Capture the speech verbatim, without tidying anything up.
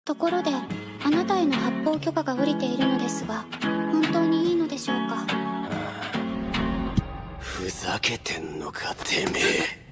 ところで、あなたへの発砲許可が下りているのですが、本当にいいのでしょうか？ ふざけてんのかてめえ。